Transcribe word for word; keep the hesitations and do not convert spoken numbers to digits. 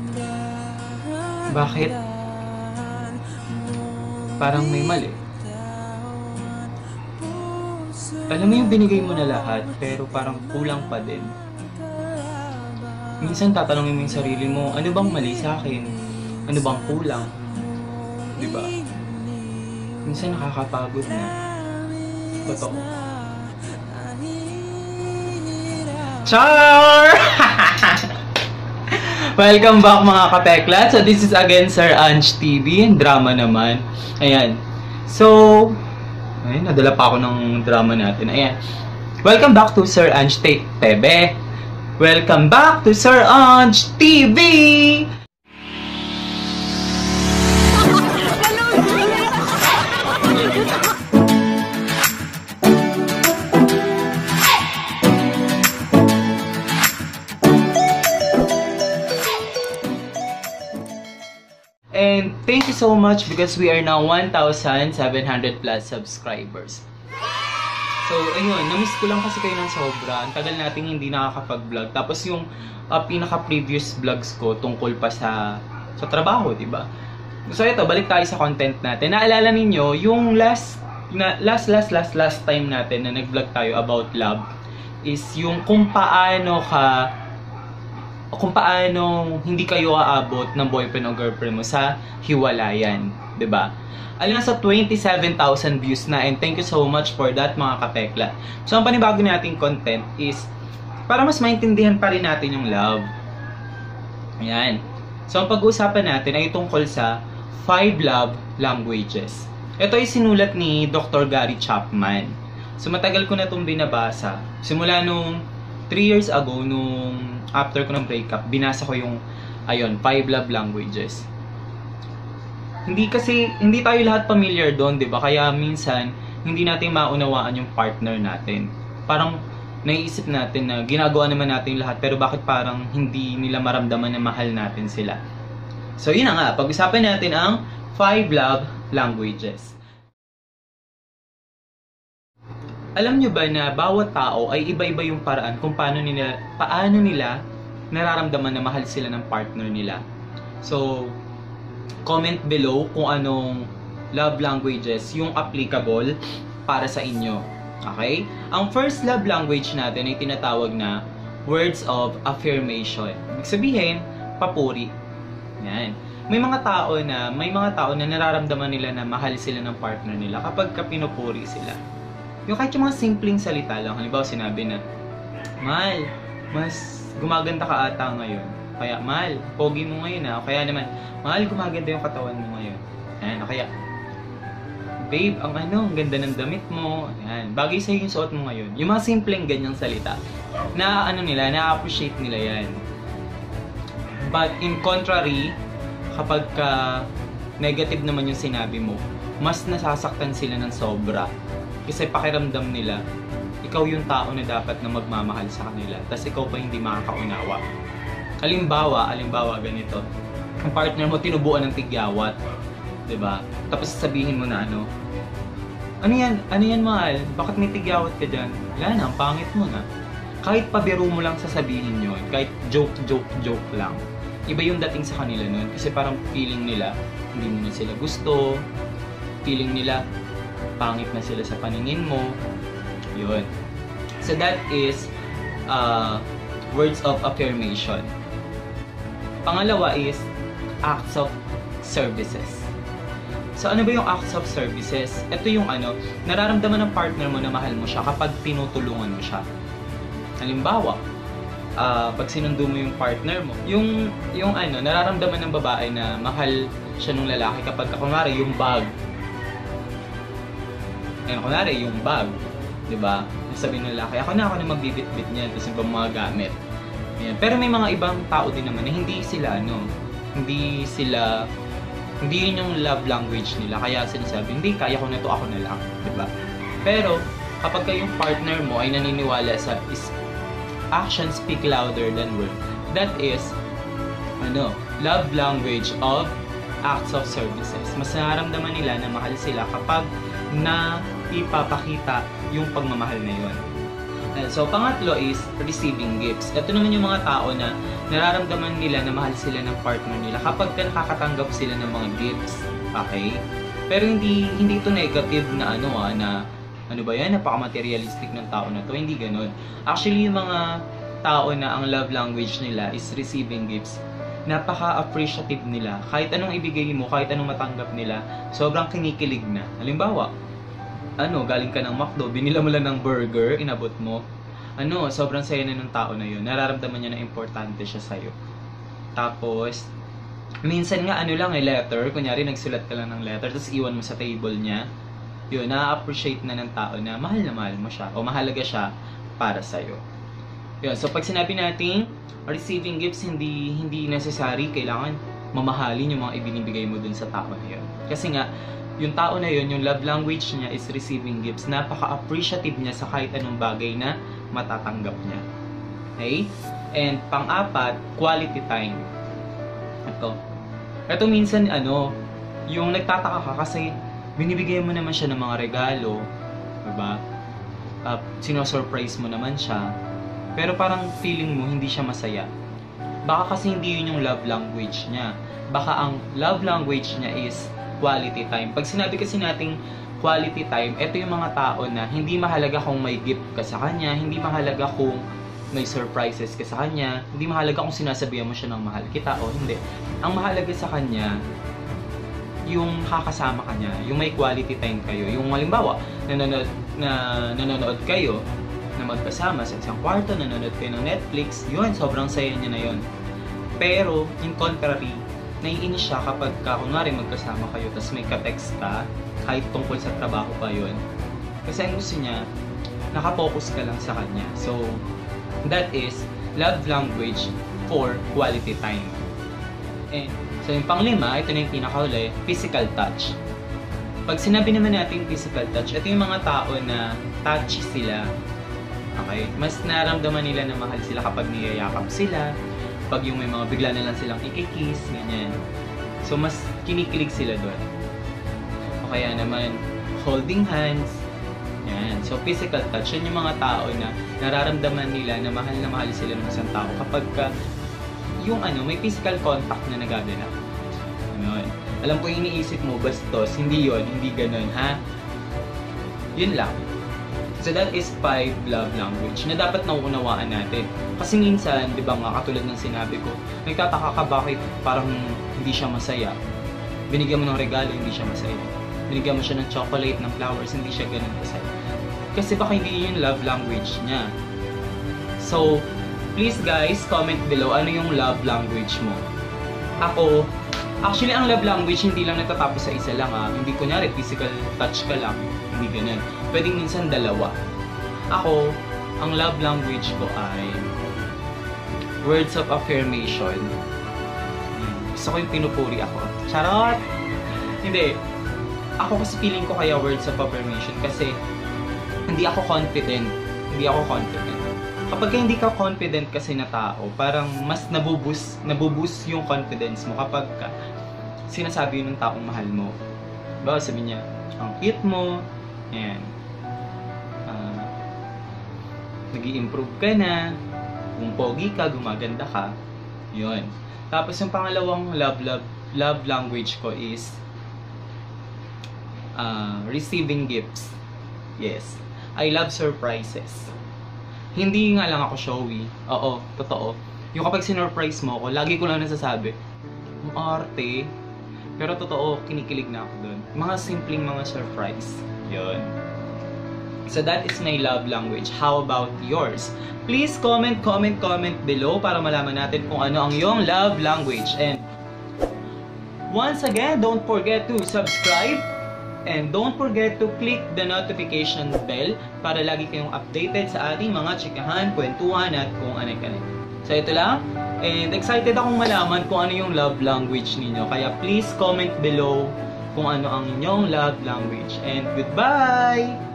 Bakit? Parang may mali. Alam mo yung binigay mo na lahat, pero parang kulang pa din. Minsan tatanungin mo yung sarili mo, ano bang mali sa akin? Ano bang kulang? Diba? Minsan nakakapagod na. Totoo. Char! Welcome back mga kapeklat. So this is again Sir Ange T V. Drama naman. Ayan. So, ayun, nadala pa ako ng drama natin. Ayan. Welcome back to Sir Ange T V. Welcome back to Sir Ange T V. And thank you so much because we are now one thousand seven hundred plus subscribers. So, ayun, namiss ko lang kasi kayo ng sobra. Ang tagal nating hindi nakakapag-vlog. Tapos yung uh, pinaka-previous vlogs ko tungkol pa sa sa trabaho, di ba? So, ito, balik tayo sa content natin. Naalala ninyo, yung last, na, last, last, last, last time natin na nag-vlog tayo about love is yung kung paano ka kung paano hindi kayo aabot ng boyfriend o girlfriend mo sa hiwalayan, 'di ba? Alam sa twenty-seven thousand views na, and thank you so much for that mga kapekla. So ang panibago nating content is para mas maintindihan pa rin natin yung love. Ayan. So ang pag-uusapan natin ay tungkol sa five love languages. Ito ay sinulat ni Doctor Gary Chapman. So matagal ko na itong binabasa. Simula nung three years ago, nung after ko ng breakup, binasa ko yung, ayun, five love languages. Hindi kasi, hindi tayo lahat familiar doon, di ba? Kaya minsan, hindi natin maunawaan yung partner natin. Parang, naiisip natin na ginagawa naman natin lahat, pero bakit parang hindi nila maramdaman na mahal natin sila? So, yun na nga. Pag-usapan natin ang five love languages. Alam nyo ba na bawat tao ay iba-iba yung paraan kung paano nila, paano nila nararamdaman na mahal sila ng partner nila. So, comment below kung anong love languages yung applicable para sa inyo. Okay? Ang first love language natin ay tinatawag na words of affirmation. Ibig sabihin, papuri. Yan. May mga tao na, may mga tao na nararamdaman nila na mahal sila ng partner nila kapag ka pinupuri sila. Yung kahit yung mga simpleng salita lang, halimbawa sinabi na, Mahal, mas gumaganda ka ata ngayon. Kaya, Mahal, pogi mo ngayon ha. Kaya naman, Mahal, gumaganda yung katawan mo ngayon. Ayan, kaya, Babe, ang ano, ang ganda ng damit mo. Ayan, bagay sa'yo yung suot mo ngayon. Yung mga simpleng ganyang salita, na ano nila, na-appreciate nila yan. But in contrary, kapag ka negative naman yung sinabi mo, mas nasasaktan sila ng sobra. Kasi pakiramdam nila, ikaw yung tao na dapat na magmamahal sa kanila. Tapos ikaw pa hindi makakaunawa. Halimbawa, halimbawa ganito. Ang partner mo tinubuan ng tigyawat. Diba? Tapos sabihin mo na ano, Ano yan? Ano yan, mahal? Bakit may tigyawat ka dyan? Wala na, ang pangit mo na. Kahit pabiro mo lang sasabihin yun, kahit joke, joke, joke lang. Iba yung dating sa kanila nun. Kasi parang feeling nila, hindi mo na sila gusto. Feeling nila, pangit na sila sa paningin mo. Yun. So that is uh, words of affirmation. Pangalawa is acts of services. So ano ba yung acts of services? Ito yung ano, nararamdaman ng partner mo na mahal mo siya kapag tinutulungan mo siya. Halimbawa, uh, pag sinundo mo yung partner mo, yung, yung ano, nararamdaman ng babae na mahal siya ng lalaki kapag, kunwari, yung bag. Ngayon, kunwari, yung bag, di ba? Sabi ng lalaki, ako na ako na magbibit-bit niyan, tapos ibang mga gamit. Ayan. Pero may mga ibang tao din naman na hindi sila, ano, hindi sila, hindi yun yung love language nila. Kaya sinasabi, hindi, kaya ko na to, ako na lang, di ba? Pero, kapag kayong partner mo ay naniniwala sa is, actions speak louder than words, that is, ano, love language of acts of services. Mas nararamdaman nila na mahal sila kapag na ipapakita yung pagmamahal na yun. And so, pangatlo is receiving gifts. Ito naman yung mga tao na nararamdaman nila na mahal sila ng partner nila kapag nakakatanggap sila ng mga gifts. Okay? Pero hindi hindi ito negative na ano ah, na ano ba yan, napaka-materialistic ng tao na to. Hindi ganun. Actually, yung mga tao na ang love language nila is receiving gifts, napaka-appreciative nila. Kahit anong ibigay mo, kahit anong matanggap nila, sobrang kinikilig na. Halimbawa, ano, galing ka ng McDo, binila mo lang ng burger, inabot mo. Ano, sobrang saya na ng tao na yun. Nararamdaman niya na importante siya sa'yo. Tapos, minsan nga ano lang eh, letter. Kunyari, nagsulat ka lang ng letter, tapos iwan mo sa table niya. Yun, na-appreciate na ng tao na mahal na mahal mo siya o mahalaga siya para sa'yo. Yun, so pag sinabi natin receiving gifts, hindi hindi necessary kailangan mamahalin yung mga ibinibigay mo dun sa tao na yun. Kasi nga, yung tao na yun, yung love language niya is receiving gifts. Napaka-appreciative niya sa kahit anong bagay na matatanggap niya. Okay? And pang-apat, quality time. Ito. Ito minsan, ano, yung nagtataka ka kasi binibigay mo naman siya ng mga regalo. Diba? Uh, sino-surprise mo naman siya. Pero parang feeling mo, hindi siya masaya. Baka kasi hindi yun yung love language niya. Baka ang love language niya is quality time. Pag sinabi kasi nating quality time, ito yung mga tao na hindi mahalaga kung may gift ka sa kanya, hindi mahalaga kung may surprises ka sa kanya, hindi mahalaga kung sinasabihan mo siya ng mahal kita o hindi. Ang mahalaga sa kanya, yung kakasama ka niya, yung may quality time kayo. Yung halimbawa, nanonood, na, nanonood kayo na magkasama sa isang kwarto, nanonood kayo ng Netflix, yun, sobrang saya niya na yun. Pero, in contrary, naiinis siya kapag ka, kunwari magkasama kayo tapos may ka-text ka kahit tungkol sa trabaho pa yun. Kasi ang gusto niya, nakapokus ka lang sa kanya. So, that is love language for quality time. And, so yung panglima, ito na yung pinakauli, physical touch. Pag sinabi naman natin physical touch, ito yung mga tao na touchy sila. Okay? Mas naramdaman nila na mahal sila kapag niyayakap sila, pag yung may mga bigla na lang silang ikikiss, ganyan. So, mas kinikilig sila doon. O kaya naman, holding hands. Yan. So, physical touch, yun yung mga tao na nararamdaman nila na mahal na mahal sila ng isang tao kapag ka, yung ano, may physical contact na nagaganap. Yun. Alam ko yung iniisip mo, bastos, hindi yun, hindi ganun, ha? Yun lang. So that is five love language na dapat nauunawaan natin. Kasi minsan, di ba nga, katulad ng sinabi ko, nagtataka ka bakit parang hindi siya masaya. Binigyan mo ng regalo, hindi siya masaya. Binigyan mo siya ng chocolate, ng flowers, hindi siya ganun masaya. Kasi baka hindi yun yung love language niya. So, please guys, comment below ano yung love language mo. Ako, actually ang love language hindi lang natatapos sa isa lang ha. Hindi kunyari physical touch ka lang, hindi ganun. Pwedeng minsan dalawa. Ako, ang love language ko ay words of affirmation. Gusto ko yung pinupuri ako. Charot! Hindi. Ako kasi feeling ko kaya words of affirmation kasi hindi ako confident. Hindi ako confident. Kapag hindi ka confident kasi na tao, parang mas nabubus, nabubus yung confidence mo kapag ka sinasabi yun ng taong mahal mo. Diba? Sabi niya, ang cute mo, ayan. Uh, nag-i-improve ka na, kung pogi ka, gumaganda ka, yun. Tapos yung pangalawang love, love, love language ko is uh, receiving gifts. Yes. I love surprises. Hindi nga lang ako showy. Oo, totoo. Yung kapag sinurprise mo ako, lagi ko lang nasasabi, ang arte. Pero totoo, kinikilig na ako dun. Mga simpleng mga surprise. Yun. So that is my love language. How about yours? Please comment, comment, comment below para malaman natin kung ano ang iyong love language. And once again, don't forget to subscribe. And don't forget to click the notification bell para lagi kayong updated sa ating mga chikahan, kwentuhan at kung ano-ano. So ito lang. And excited akong malaman kung ano yung love language ninyo. Kaya please comment below kung ano ang inyong love language. And goodbye!